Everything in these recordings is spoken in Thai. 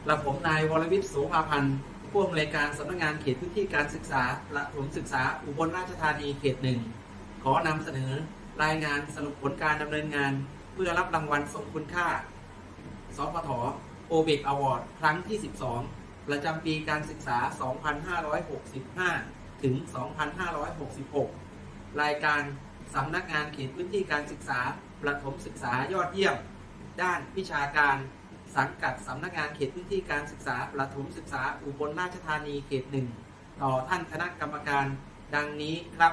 และผมนายวรวิทย์ โสภาพันธ์ผู้อำนวยการสำนักงานเขตพื้นที่การศึกษาประถมศึกษาอุบลราชธานีเขตหนึ่งขอนำเสนอรายงานสรุปผลการดำเนินงานเพื่อรับรางวัลทรงคุณค่าสพท.โอเบกอวอร์ดครั้งที่ 12 ประจำปีการศึกษา 2565 ถึง 2566 รายการสำนักงานเขตพื้นที่การศึกษาประถมศึกษายอดเยี่ยมด้านวิชาการสังกัดสำนักงานเขตพื้นที่การศึกษาประถมศึกษาอุบลราชธานีเขตหนึ่งต่อท่านคณะกรรมการดังนี้ครับ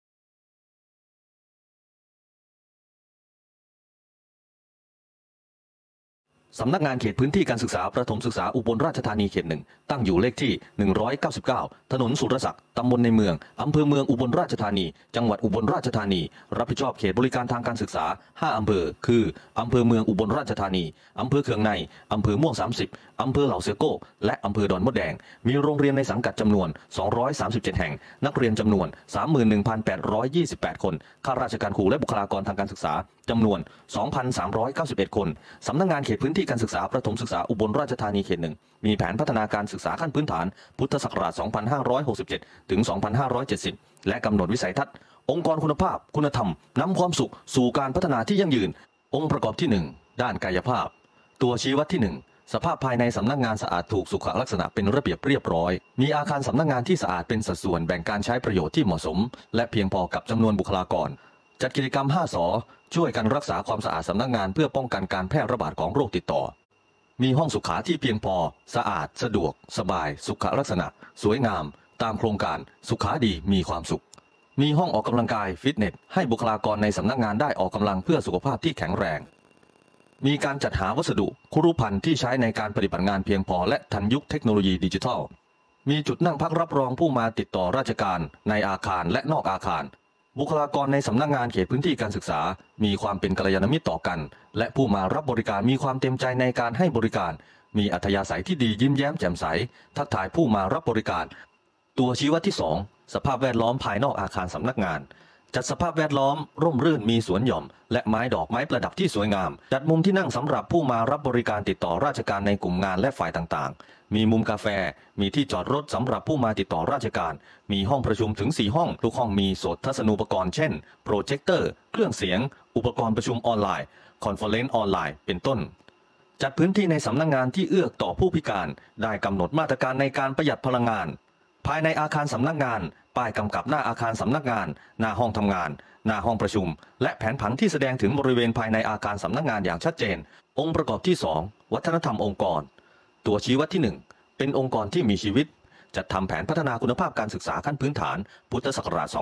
สำนักงานเขตพื้นที่การศึกษาประถมศึกษาอุบลราชธานีเขตหนึ่งตั้งอยู่เลขที่199ถนนสุรศักดิ์ตำบลในเมืองอำเภอเมืองอุบลราชธานีจังหวัดอุบลราชธานีรับผิดชอบเขตบริการทางการศึกษา5อำเภอคืออำเภอเมืองอุบลราชธานีอำเภอเคืองในอำเภอม่วง30อำเภอเหล่าเสือโก้และอำเภอดอนมดแดงมีโรงเรียนในสังกัดจำนวน237แห่งนักเรียนจำนวน 31,828 คนข้าราชการครูและบุคลากรทางการศึกษาจำนวน 2,391 คนสำนักงานเขตพื้นที่การศึกษาประถมศึกษาอุบลราชธานีเขตหนึ่งมีแผนพัฒนาการศึกษาขั้นพื้นฐานพุทธศักราช 2567 ถึง 2570 และกำหนดวิสัยทัศน์องค์กรคุณภาพคุณธรรมนำความสุขสู่การพัฒนาที่ยั่งยืนองค์ประกอบที่ 1 ด้านกายภาพตัวชี้วัดที่ 1 สภาพภายในสำนักงานสะอาดถูกสุขลักษณะเป็นระเบียบเรียบร้อยมีอาคารสำนักงานที่สะอาดเป็นสัดส่วนแบ่งการใช้ประโยชน์ที่เหมาะสมและเพียงพอกับจำนวนบุคลากรจัดกิจกรรม5 ส.ช่วยกันรักษาความสะอาดสำนักงานเพื่อป้องกันการแพร่ระบาดของโรคติดต่อมีห้องสุขาที่เพียงพอสะอาดสะดวกสบายสุขลักษณะสวยงามตามโครงการสุขาดีมีความสุขมีห้องออกกำลังกายฟิตเนสให้บุคลากรในสำนักงานได้ออกกำลังเพื่อสุขภาพที่แข็งแรงมีการจัดหาวัสดุครุภัณฑ์ที่ใช้ในการปฏิบัติงานเพียงพอและทันยุคเทคโนโลยีดิจิทัลมีจุดนั่งพักรับรองผู้มาติดต่อราชการในอาคารและนอกอาคารบุคลากรในสำนักงานเขตพื้นที่การศึกษามีความเป็นกัลยาณมิตรต่อกันและผู้มารับบริการมีความเต็มใจในการให้บริการมีอัธยาศัยที่ดียิ้มแย้มแจ่มใสทักทายผู้มารับบริการตัวชี้วัดที่ 2 สภาพแวดล้อมภายนอกอาคารสำนักงานจัดสภาพแวดล้อมร่มรื่นมีสวนหย่อมและไม้ดอกไม้ประดับที่สวยงามจัดมุมที่นั่งสำหรับผู้มารับบริการติดต่อราชการในกลุ่มงานและฝ่ายต่างๆมีมุมกาแฟมีที่จอดรถสำหรับผู้มาติดต่อราชการมีห้องประชุมถึง4ห้องทุกห้องมีโสตทัศนูปกรณ์เช่นโปรเจคเตอร์เครื่องเสียงอุปกรณ์ประชุมออนไลน์คอนเฟอเรนซ์ออนไลน์เป็นต้นจัดพื้นที่ในสำนักงานที่เอื้อต่อผู้พิการได้กำหนดมาตรการในการประหยัดพลังงานภายในอาคารสำนักงานป้ายกำกับหน้าอาคารสำนักงานหน้าห้องทำงานหน้าห้องประชุมและแผนผังที่แสดงถึงบริเวณภายในอาคารสำนักงานอย่างชัดเจนองค์ประกอบที่ 2 วัฒนธรรมองค์กรตัวชี้วัดที่ 1 เป็นองค์กรที่มีชีวิตจัดทำแผนพัฒนาคุณภาพการศึกษาขั้นพื้นฐานพุทธศักราช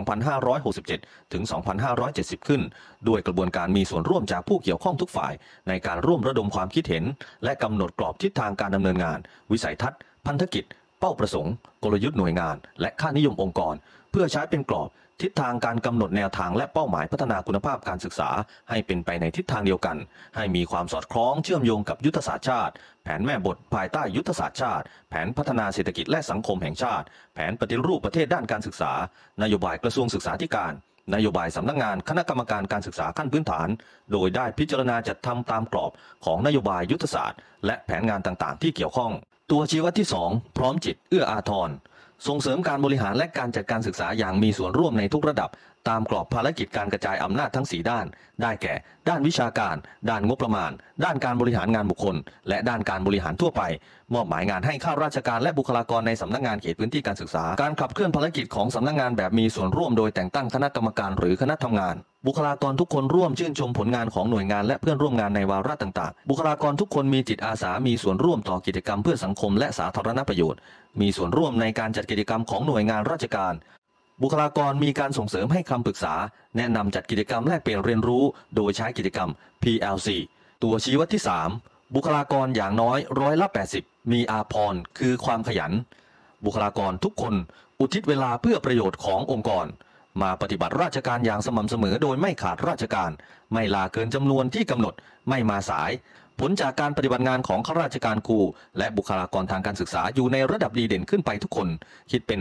2567 ถึง 2570 ขึ้นด้วยกระบวนการมีส่วนร่วมจากผู้เกี่ยวข้องทุกฝ่ายในการร่วมระดมความคิดเห็นและกำหนดกรอบทิศทางการดำเนินงานวิสัยทัศน์พันธกิจเป้าประสงค์กลยุทธ์หน่วยงานและค่านิยมองค์กรเพื่อใช้เป็นกรอบทิศทางการกำหนดแนวทางและเป้าหมายพัฒนาคุณภาพการศึกษาให้เป็นไปในทิศทางเดียวกันให้มีความสอดคล้องเชื่อมโยงกับยุทธศาสตร์ชาติแผนแม่บทภายใต้ยุทธศาสตร์ชาติแผนพัฒนาเศรษฐกิจและสังคมแห่งชาติแผนปฏิรูปประเทศด้านการศึกษานโยบายกระทรวงศึกษาธิการนโยบายสำนักงานคณะกรรมการการศึกษาขั้นพื้นฐานโดยได้พิจารณาจัดทำตามกรอบของนโยบายยุทธศาสตร์และแผนงานต่างๆที่เกี่ยวข้องตัวชี้วัดที่ 2 พร้อมจิตเอื้ออาทรส่งเสริมการบริหารและการจัดการศึกษาอย่างมีส่วนร่วมในทุกระดับตามกรอบภารกิจการกระจายอำนาจทั้ง4ด้านได้แก่ด้านวิชาการด้านงบประมาณด้านการบริหารงานบุคคลและด้านการบริหารทั่วไปมอบหมายงานให้ข้าราชการและบุคลากรในสำนักงานเขตพื้นที่การศึกษาการขับเคลื่อนภารกิจของสำนักงานแบบมีส่วนร่วมโดยแต่งตั้งคณะกรรมการหรือคณะทำงานบุคลากรทุกคนร่วมชื่นชมผลงานของหน่วยงานและเพื่อนร่วมงานในวาระต่างๆบุคลากรทุกคนมีจิตอาสามีส่วนร่วมต่อกิจกรรมเพื่อสังคมและสาธารณประโยชน์มีส่วนร่วมในการจัดกิจกรรมของหน่วยงานราชการบุคลากรมีการส่งเสริมให้คำปรึกษาแนะนำจัดกิจกรรมแลกเปลี่ยนเรียนรู้โดยใช้กิจกรรม PLC ตัวชี้วัดที่ 3 บุคลากรอย่างน้อย80%มีอาภรณ์คือความขยันบุคลากรทุกคนอุทิศเวลาเพื่อประโยชน์ขององค์กรมาปฏิบัติราชการอย่างสม่ำเสมอโดยไม่ขาดราชการไม่ลาเกินจำนวนที่กำหนดไม่มาสายผลจากการปฏิบัติงานของข้าราชการครูและบุคลากรทางการศึกษาอยู่ในระดับดีเด่นขึ้นไปทุกคนคิดเป็น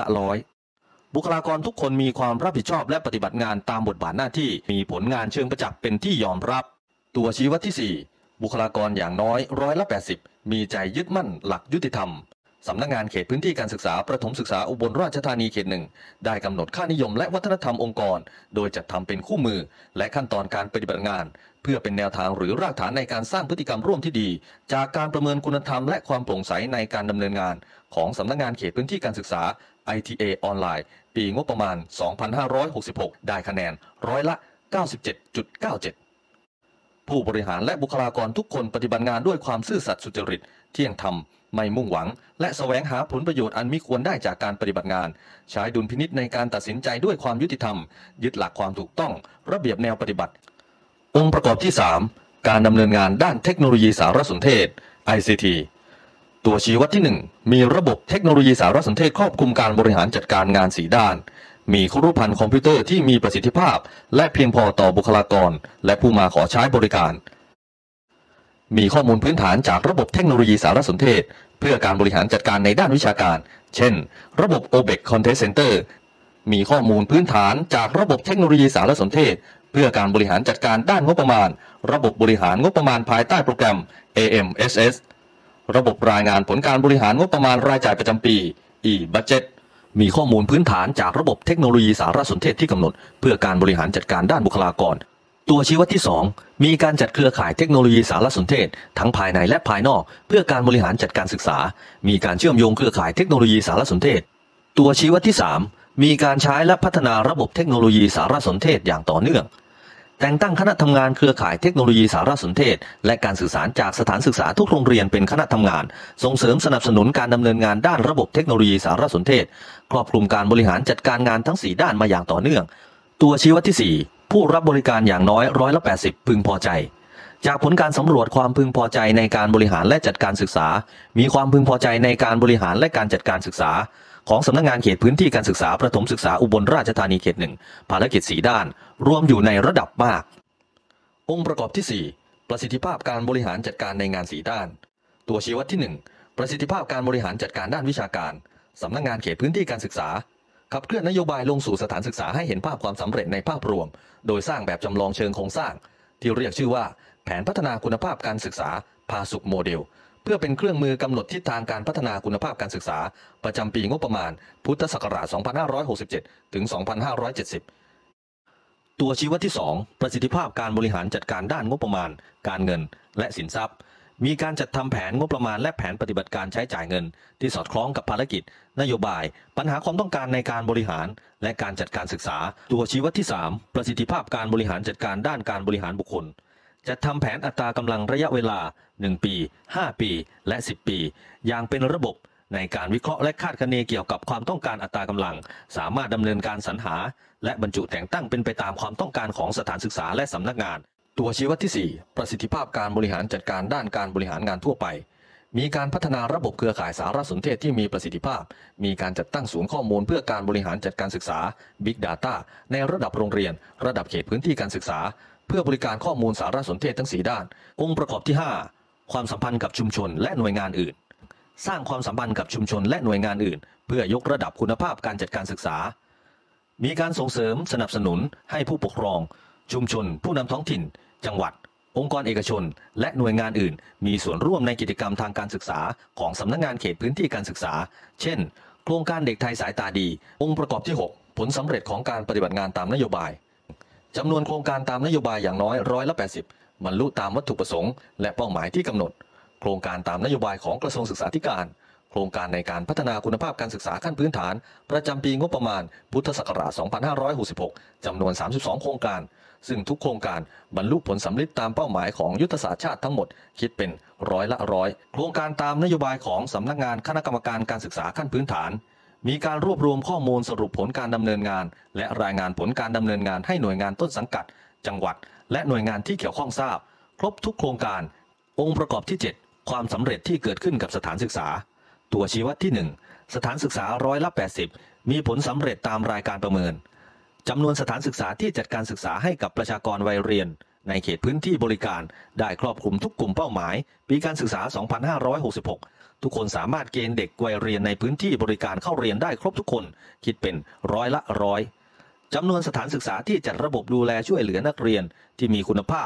100%บุคลากรทุกคนมีความรับผิดชอบและปฏิบัติงานตามบทบาทหน้าที่มีผลงานเชิงประจักษ์เป็นที่ยอมรับตัวชี้วัดที่ 4 บุคลากรอย่างน้อย80% มีใจยึดมั่นหลักยุติธรรมสำนักงานเขตพื้นที่การศึกษาประถมศึกษาอุบลราชธานีเขตหนึ่งได้กำหนดค่านิยมและวัฒนธรรมองค์กรโดยจัดทำเป็นคู่มือและขั้นตอนการปฏิบัติงานเพื่อเป็นแนวทางหรือรากฐานในการสร้างพฤติกรรมร่วมที่ดีจากการประเมินคุณธรรมและความโปร่งใสในการดำเนินงานของสำนักงานเขตพื้นที่การศึกษา ITA ออนไลน์ปีงบประมาณ 2566 ได้คะแนนร้อยละ 97.97 ผู้บริหารและบุคลากรทุกคนปฏิบัติงานด้วยความซื่อสัตย์สุจริตเที่ยงธรรมไม่มุ่งหวังและแสวงหาผลประโยชน์อันมิควรได้จากการปฏิบัติงานใช้ดุลพินิจในการตัดสินใจด้วยความยุติธรรมยึดหลักความถูกต้องระเบียบแนวปฏิบัติองค์ประกอบที่ 3 การดำเนินงานด้านเทคโนโลยีสารสนเทศ ICT ตัวชี้วัดที่ 1 มีระบบเทคโนโลยีสารสนเทศครอบคลุมการบริหารจัดการงาน4ด้านมีครุภัณฑ์คอมพิวเตอร์ที่มีประสิทธิภาพและเพียงพอต่อบุคลากรและผู้มาขอใช้บริการมีข้อมูลพื้นฐานจากระบบเทคโนโลยีสารสนเทศเพื่อการบริหารจัดการในด้านวิชาการเช่นระบบ OBEC Content Center มีข้อมูลพื้นฐานจากระบบเทคโนโลยีสารสนเทศเพื่อการบริหารจัดการด้านงบประมาณระบบบริหารงบประมาณภายใต้โปรแกรม AMSS ระบบรายงานผลการบริหารงบประมาณรายจ่ายประจำปี E-Budget มีข้อมูลพื้นฐานจากระบบเทคโนโลยีสารสนเทศที่กำหนดเพื่อการบริหารจัดการด้านบุคลากรตัวชี้วัดที่ 2 มีการจัดเครือข่ายเทคโนโลยีสารสนเทศทั้งภายในและภายนอกเพื่อการบริหารจัดการศึกษามีการเชื่อมโยงเครือข่ายเทคโนโลยีสารสนเทศตัวชี้วัดที่ 3 มีการใช้และพัฒนาระบบเทคโนโลยีสารสนเทศอย่างต่อเนื่องแต่งตั้งคณะทำงานเครือข่ายเทคโนโลยีสารสนเทศและการสื่อสารจากสถานศึกษาทุกโรงเรียนเป็นคณะทำงานส่งเสริมสนับสนุนการดำเนินงานด้านระบบเทคโนโลยีสารสนเทศครอบคลุมการบริหารจัดการงานทั้ง4ด้านมาอย่างต่อเนื่องตัวชี้วัดที่ 4ผู้รับบริการอย่างน้อย80%พึงพอใจจากผลการสำรวจความพึงพอใจในการบริหารและจัดการศึกษามีความพึงพอใจในการบริหารและการจัดการศึกษาของสำนักงานเขตพื้นที่การศึกษาประถมศึกษาอุบลราชธานีเขต 1ภารกิจ4ด้านรวมอยู่ในระดับมากองค์ประกอบที่ 4 ประสิทธิภาพการบริหารจัดการในงาน4ด้านตัวชี้วัดที่ 1 ประสิทธิภาพการบริหารจัดการด้านวิชาการสำนักงานเขตพื้นที่การศึกษาขับเคลื่อนนโยบายลงสู่สถานศึกษาให้เห็นภาพความสำเร็จในภาพรวมโดยสร้างแบบจำลองเชิงโครงสร้างที่เรียกชื่อว่าแผนพัฒนาคุณภาพการศึกษาพาสุขโมเดลเพื่อเป็นเครื่องมือกำหนดทิศทางการพัฒนาคุณภาพการศึกษาประจำปีงบประมาณพุทธศักราช 2567 ถึง 2570 ตัวชี้วัดที่ 2 ประสิทธิภาพการบริหารจัดการด้านงบประมาณการเงินและสินทรัพย์มีการจัดทำแผนงบประมาณและแผนปฏิบัติการใช้จ่ายเงินที่สอดคล้องกับภารกิจนโยบายปัญหาความต้องการในการบริหารและการจัดการศึกษาตัวชี้วัดที่ 3 ประสิทธิภาพการบริหารจัดการด้านการบริหารบุคคลจัดทำแผนอัตรากำลังระยะเวลา1 ปี5 ปีและ10 ปีอย่างเป็นระบบในการวิเคราะห์และคาดคะเนเกี่ยวกับความต้องการอัตรากำลังสามารถดำเนินการสรรหาและบรรจุแต่งตั้งเป็นไปตามความต้องการของสถานศึกษาและสำนักงานตัวชี้วัดที่ 4 ประสิทธิภาพการบริหารจัดการด้านการบริหารงานทั่วไปมีการพัฒนาระบบเครือข่ายสารสนเทศที่มีประสิทธิภาพมีการจัดตั้งศูนย์ข้อมูลเพื่อการบริหารจัดการศึกษา Big Data ในระดับโรงเรียนระดับเขตพื้นที่การศึกษาเพื่อบริการข้อมูลสารสนเทศทั้ง4ด้านองค์ประกอบที่ 5 ความสัมพันธ์กับชุมชนและหน่วยงานอื่นสร้างความสัมพันธ์กับชุมชนและหน่วยงานอื่นเพื่อยกระดับคุณภาพการจัดการศึกษามีการส่งเสริมสนับสนุนให้ผู้ปกครองชุมชนผู้นำท้องถิ่นจังหวัดองค์กรเอกชนและหน่วยงานอื่นมีส่วนร่วมในกิจกรรมทางการศึกษาของสำนักงานเขตพื้นที่การศึกษาเช่นโครงการเด็กไทยสายตาดีองค์ประกอบที่ 6 ผลสำเร็จของการปฏิบัติงานตามนโยบายจำนวนโครงการตามนโยบายอย่างน้อย80%บรรลุตามวัตถุประสงค์และเป้าหมายที่กำหนดโครงการตามนโยบายของกระทรวงศึกษาธิการโครงการในการพัฒนาคุณภาพการศึกษาขั้นพื้นฐานประจำปีงบประมาณพุทธศักราช 2566 จำนวน 32 โครงการซึ่งทุกโครงการบรรลุผลสำเร็จตามเป้าหมายของยุทธศาสตร์ชาติทั้งหมดคิดเป็น100%โครงการตามนโยบายของสำนักงานคณะกรรมการการศึกษาขั้นพื้นฐานมีการรวบรวมข้อมูลสรุปผลการดำเนินงานและรายงานผลการดำเนินงานให้หน่วยงานต้นสังกัดจังหวัดและหน่วยงานที่เกี่ยวข้องทราบครบทุกโครงการองค์ประกอบที่ 7 ความสำเร็จที่เกิดขึ้นกับสถานศึกษาตัวชี้วัดที่ 1 สถานศึกษา80%มีผลสำเร็จตามรายการประเมินจำนวนสถานศึกษาที่จัดการศึกษาให้กับประชากรวัยเรียนในเขตพื้นที่บริการได้ครอบคลุมทุกกลุ่มเป้าหมายปีการศึกษา 2566 ทุกคนสามารถเกณฑ์เด็กวัยเรียนในพื้นที่บริการเข้าเรียนได้ครบทุกคนคิดเป็น100%จำนวนสถานศึกษาที่จัดระบบดูแลช่วยเหลือนักเรียนที่มีคุณภาพ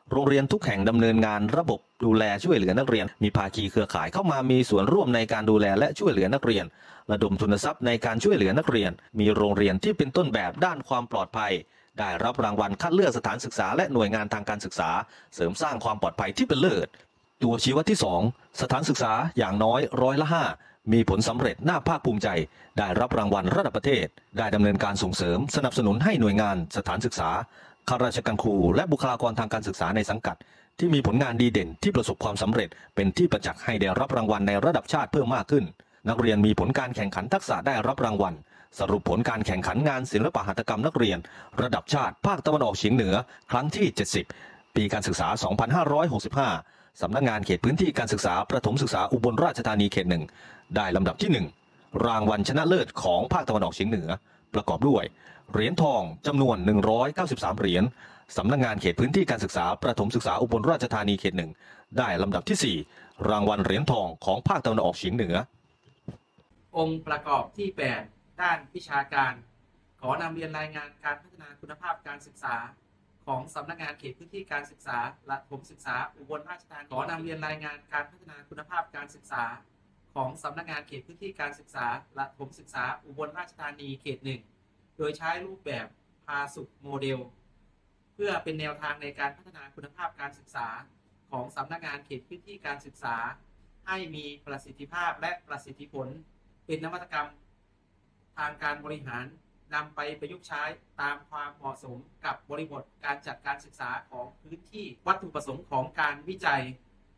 โรงเรียนทุกแห่งดำเนินงานระบบดูแลช่วยเหลือนักเรียนมีภาคีเครือข่ายเข้ามามีส่วนร่วมในการดูแลและช่วยเหลือนักเรียนระดมทุนทรัพย์ในการช่วยเหลือนักเรียนมีโรงเรียนที่เป็นต้นแบบด้านความปลอดภัยได้รับรางวัลคัดเลือกสถานศึกษาและหน่วยงานทางการศึกษาเสริมสร้างความปลอดภัยที่เป็นเลิศตัวชี้วัดที่ 2สถานศึกษาอย่างน้อย5%มีผลสำเร็จน่าภาคภูมิใจได้รับรางวัลระดับประเทศได้ดำเนินการส่งเสริมสนับสนุนให้หน่วยงานสถานศึกษาข้าราชการครูและบุคลากรทางการศึกษาในสังกัดที่มีผลงานดีเด่นที่ประสบความสำเร็จเป็นที่ประจักษ์ให้ได้รับรางวัลในระดับชาติเพิ่มมากขึ้นนักเรียนมีผลการแข่งขันทักษะได้รับรางวัลสรุปผลการแข่งขันงานศิลปหัตถกรรมนักเรียนระดับชาติภาคตะวันออกเฉียงเหนือครั้งที่70ปีการศึกษา2565สำนักงานเขตพื้นที่การศึกษาประถมศึกษาอุบลราชธานีเขต1ได้ลำดับที่1รางวัลชนะเลิศของภาคตะวันออกเฉียงเหนือประกอบด้วยเหรียญทองจำนวน193เหรียญสำนักงานเขตพื้นที่การศึกษาประถมศึกษาอุบลราชธานีเขต1ได้ลำดับที่4รางวัลเหรียญทองของภาคตะวันออกเฉียงเหนือองค์ประกอบที่ 8 ด้านวิชาการขอนำเรียนรายงานการพัฒนาคุณภาพการศึกษาของสำนักงานเขตพื้นที่การศึกษาประถมศึกษาอุบลราชธานีขอนำเรียนรายงานการพัฒนาคุณภาพการศึกษาของสำนักงานเขตพื้นที่การศึกษาประถมศึกษาอุบลราชธานีเขต1โดยใช้รูปแบบพาสุขโมเดลเพื่อเป็นแนวทางในการพัฒนาคุณภาพการศึกษาของสำนักงานเขตพื้นที่การศึกษาให้มีประสิทธิภาพและประสิทธิผลเป็นนวัตกรรมทางการบริหารนำไปประยุกต์ใช้ตามความเหมาะสมกับบริบทการจัดการศึกษาของพื้นที่วัตถุประสงค์ของการวิจัย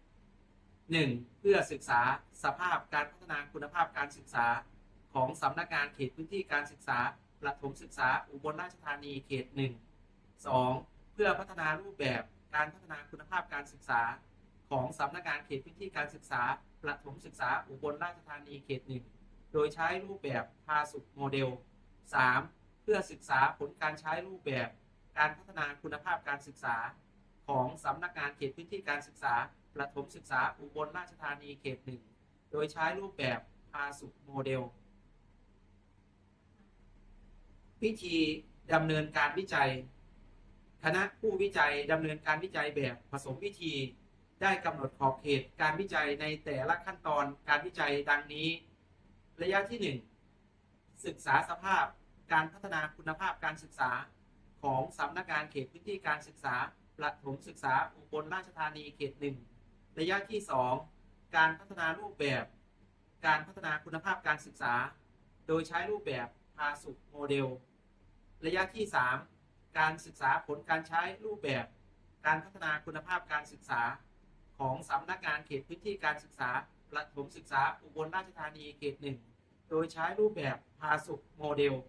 1. เพื่อศึกษาสภาพการพัฒนาคุณภาพการศึกษาของสำนักงานเขตพื้นที่การศึกษาประถมศึกษาอุบลราชธานีเขต1 2. เพื่อพัฒนารูปแบบการพัฒนาคุณภาพการศึกษาของสำนักงานเขตพื้นที่การศึกษาประถมศึกษาอุบลราชธานีเขต1โดยใช้รูปแบบพาสุขโมเดล 3. เพื่อศึกษาผลการใช้รูปแบบการพัฒนาคุณภาพการศึกษาของสำนักงานเขตพื้นที่การศึกษาประถมศึกษาอุบลราชธานีเขต1โดยใช้รูปแบบพาสุขโมเดลวิธีดำเนินการวิจัยคณะผู้วิจัยดำเนินการวิจัยแบบผสมวิธีได้กำหนดขอบเขตการวิจัยในแต่ละขั้นตอนการวิจัยดังนี้ระยะที่ 1 ศึกษาสภาพการพัฒนาคุณภาพการศึกษาของสำนักงานเขตพื้นที่การศึกษาประถมศึกษาอุบลราชธานีเขต1ระยะที่ 2 การพัฒนารูปแบบการพัฒนาคุณภาพการศึกษาโดยใช้รูปแบบพาสุขโมเดลระยะที่ 3 การศึกษาผลการใช้รูปแบบการพัฒนาคุณภาพการศึกษาของสำนักงานเขตพื้นที่การศึกษาประถมศึกษาอุบลราชธานีเขต1โดยใช้รูปแบบพาสุขโมเดล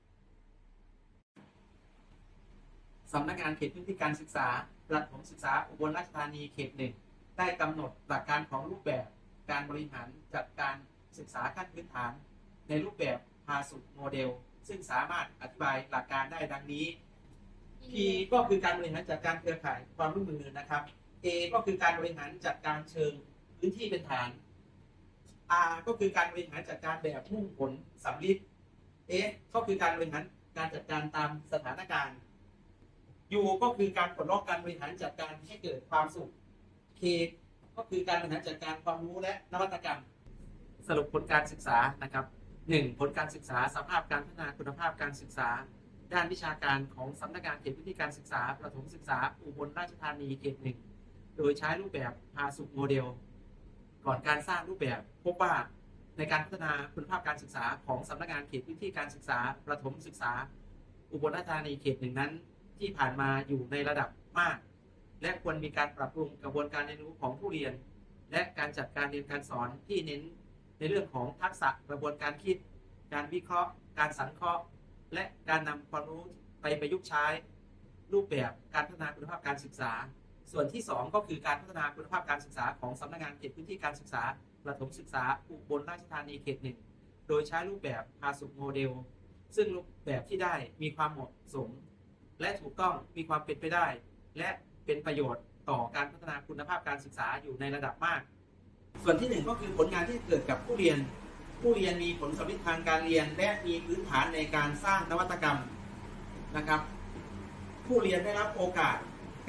สำนักงานเขตพื้นที่การศึกษาประถมศึกษาอุบลราชธานีเขต1ได้กำหนดหลักการของรูปแบบการบริหารจัดการศึกษาขั้นพื้นฐานในรูปแบบพาสุขโมเดลซึ่งสามารถอธิบายหลักการได้ดังนี้ P ก็คือการบริหารจัดการเครือข่ายความร่วมมือนะครับ A ก็คือการบริหารจัดการเชิงพื้นที่เป็นฐาน R ก็คือการบริหารจัดการแบบมุ่งผลสำลิด S ก็คือการบริหารการจัดการตามสถานการณ์ U ก็คือการปลดล็อกการบริหารจัดการให้เกิดความสุข K ก็คือการบริหารจัดการความรู้และนวัตกรรมสรุปผลการศึกษานะครับ 1. ผลการศึกษาสภาพการพัฒนาคุณภาพการศึกษาด้านวิชาการของสำนักงานเขตพื้นที่การศึกษาประถมศึกษาอุบลราชธานีเขต1โดยใช้รูปแบบพาสุขโมเดลก่อนการสร้างรูปแบบพบว่าในการพัฒนาคุณภาพการศึกษาของสำนักงานเขตพื้นที่การศึกษาประถมศึกษาอุบลราชธานีเขต1นั้นที่ผ่านมาอยู่ในระดับมากและควรมีการปรับปรุงกระบวนการเรียนรู้ของผู้เรียนและการจัดการเรียนการสอนที่เน้นในเรื่องของทักษะกระบวนการคิดการวิเคราะห์การสังเคราะห์และการนำความรู้ไปประยุกต์ใช้รูปแบบการพัฒนาคุณภาพการศึกษาส่วนที่2ก็คือการพัฒนาคุณภาพการศึกษาของสำนักงานเขตพื้นที่การศึกษาประถมศึกษาอุบลราชธานีเขต1โดยใช้รูปแบบพาสุขโมเดลซึ่งรูปแบบที่ได้มีความเหมาะสมและถูกต้องมีความเป็นไปได้และเป็นประโยชน์ต่อการพัฒนาคุณภาพการศึกษาอยู่ในระดับมากส่วนที่1ก็คือผลงานที่เกิดกับผู้เรียนมีผลสำลิดทางการเรียนและมีพื้นฐานในการสร้างนวัตกรรมนะครับผู้เรียนได้รับโอกาส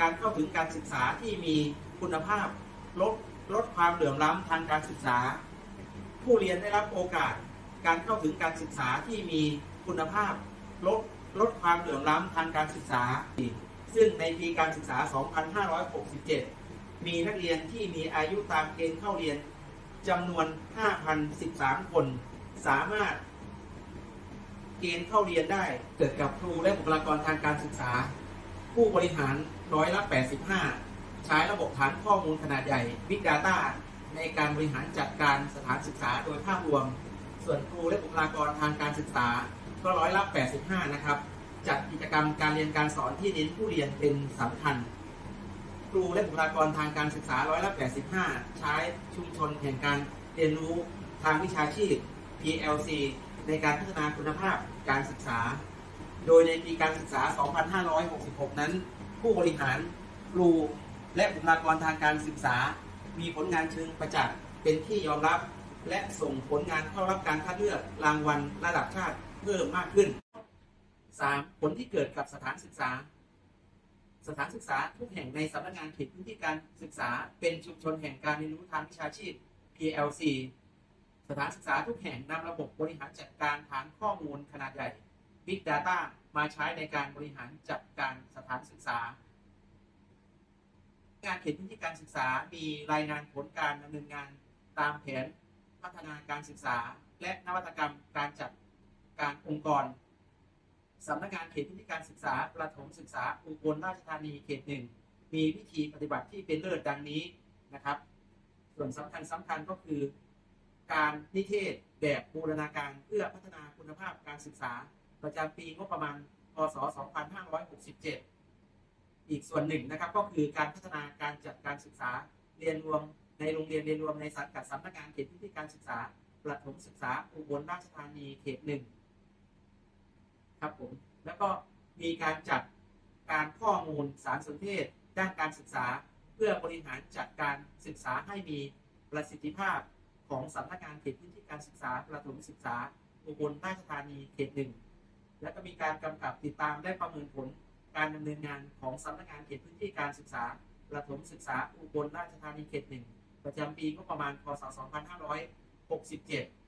การเข้าถึงการศึกษาที่มีคุณภาพลดความเหลื่อมล้ำทางการศึกษาผู้เรียนได้รับโอกาสการเข้าถึงการศึกษาที่มีคุณภาพลดความเหลื่อมล้ำทางการศึกษาซึ่งในปีการศึกษา 2567 มีนักเรียนที่มีอายุตามเกณฑ์เข้าเรียนจำนวน 5,013 คนสามารถเกณฑ์เข้าเรียนได้เกิดกับครูและบุคลากรทางการศึกษาผู้บริหาร85%ใช้ระบบฐานข้อมูลขนาดใหญ่ Big Data ในการบริหารจัดการสถานศึกษาโดยภาพรวมส่วนครูและบุคลากรทางการศึกษาก็85%นะครับจัดกิจกรรมการเรียนการสอนที่เน้นผู้เรียนเป็นสำคัญครูและบุคลากรทางการศึกษา85%ใช้ชุมชนแห่งการเรียนรู้ทางวิชาชีพ PLC ในการพัฒนาคุณภาพการศึกษาโดยในปีการศึกษา 2566 นั้นผู้บริหารครูและบุคลากรทางการศึกษามีผลงานเชิงประจักษ์เป็นที่ยอมรับและส่งผลงานเข้ารับการคัดเลือกรางวัลระดับชาติเพิ่มมากขึ้น 3. ผลที่เกิดกับสถานศึกษาทุกแห่งในสำนักงานเขตพื้นที่การศึกษาเป็นชุมชนแห่งการเรียนรู้ทางวิชาชีพ PLC สถานศึกษาทุกแห่งนำระบบบริหารจัดการฐานข้อมูลขนาดใหญ่ Big Data มาใช้ในการบริหารจัดการสถานศึกษางานเขตพื้นที่การศึกษามีรายงานผลการดำเนินงานตามแผนพัฒนาการศึกษาและนวัตกรรมการจัดการองค์กรสำนักงานเขตพื้นที่การศึกษาประถมศึกษาอุบลราชธานีเขต 1มีวิธีปฏิบัติที่เป็นเลิศดังนี้นะครับส่วนสำคัญก็คือการนิเทศแบบบูรณาการเพื่อพัฒนาคุณภาพการศึกษาประจำปีงบประมาณพ.ศ. 2567อีกส่วนหนึ่งนะครับก็คือการพัฒนาการจัดการศึกษาเรียนรวมในโรงเรียนเรียนรวมในสังกัดสำนักงานเขตพื้นที่การศึกษาประถมศึกษาอุบลราชธานีเขต 1ครับผมแล้วก็มีการจัดการข้อมูลสารสนเทศด้านการศึกษาเพื่อบริหารจัดการศึกษาให้มีประสิทธิภาพของสำนักงานเขตพื้นที่การศึกษาประถมศึกษาอุบลราชธานีเขต 1และก็มีการกำกับติดตามและประเมินผลการดำเนินงานของสำนักงานเขตพื้นที่การศึกษาประถมศึกษาอุบลราชธานีเขต 1ประจำปีงบประมาณพ.ศ. 2567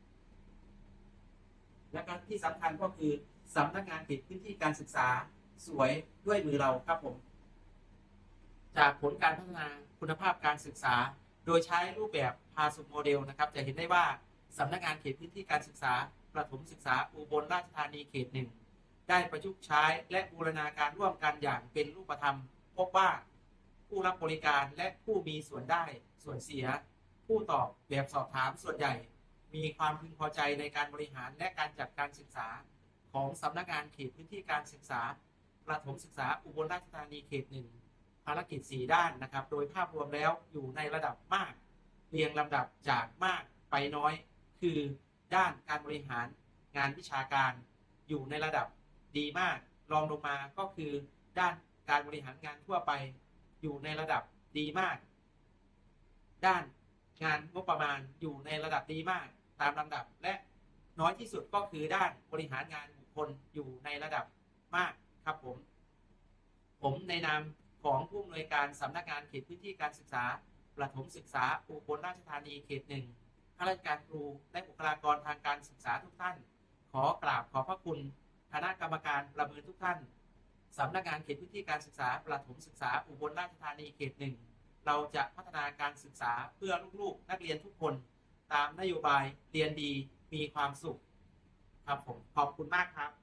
และก็ที่สำคัญก็คือสำนักงานเขตพื้นที่การศึกษาสวยด้วยมือเราครับผมจากผลการพัฒนาคุณภาพการศึกษาโดยใช้รูปแบบพาสุโมเดลนะครับจะเห็นได้ว่าสำนักงานเขตพื้นที่การศึกษาประถมศึกษาอุบลราชธานีเขต 1ได้ประยุกต์ใช้และบูรณาการร่วมกันอย่างเป็นรูปธรรมพบว่าผู้รับบริการและผู้มีส่วนได้ส่วนเสียผู้ตอบแบบสอบถามส่วนใหญ่มีความพึงพอใจในการบริหารและการจัดการศึกษาของสำนักงานเขตพื้นที่การศึกษาประถมศึกษาอุบลราชธานีเขต 1ภารกิจ4ด้านนะครับโดยภาพรวมแล้วอยู่ในระดับมากเรียงลำดับจากมากไปน้อยคือด้านการบริหารงานวิชาการอยู่ในระดับดีมากรองลงมาก็คือด้านการบริหารงานทั่วไปอยู่ในระดับดีมากด้านงานงบประมาณอยู่ในระดับดีมากตามลำดับและน้อยที่สุดก็คือด้านบริหารงานบุคคลอยู่ในระดับมากครับผมในนามของผู้อำนวยการสำนักงานเขตพื้นที่การศึกษาประถมศึกษาอุบลราชธานีเขต 1ข้าราชการครูและบุคลากรทางการศึกษาทุกท่านขอกราบขอบพระคุณคณะกรรมการประเมินทุกท่านสำนักงานเขตพื้นที่การศึกษาประถมศึกษาอุบลราชธานีเขต 1เราจะพัฒนาการศึกษาเพื่อลูกๆนักเรียนทุกคนตามนโยบายเรียนดีมีความสุขครับผมขอบคุณมากครับ